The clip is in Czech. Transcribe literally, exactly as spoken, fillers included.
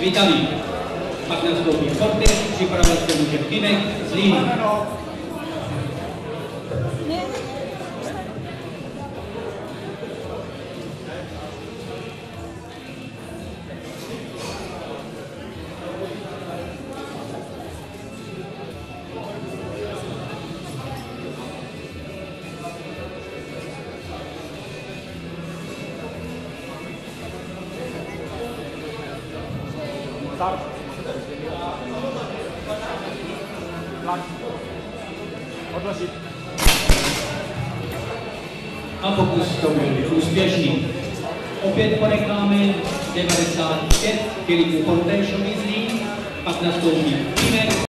Vitalík. Pak nastoupí Fortis, připravil se může Kynek z Líny. Start. Odložit. A pokus to byl úspěšný. Opět po reklamy devadesát pět Filipu Fortéšovi z Lín, pak nastoupí Kynek.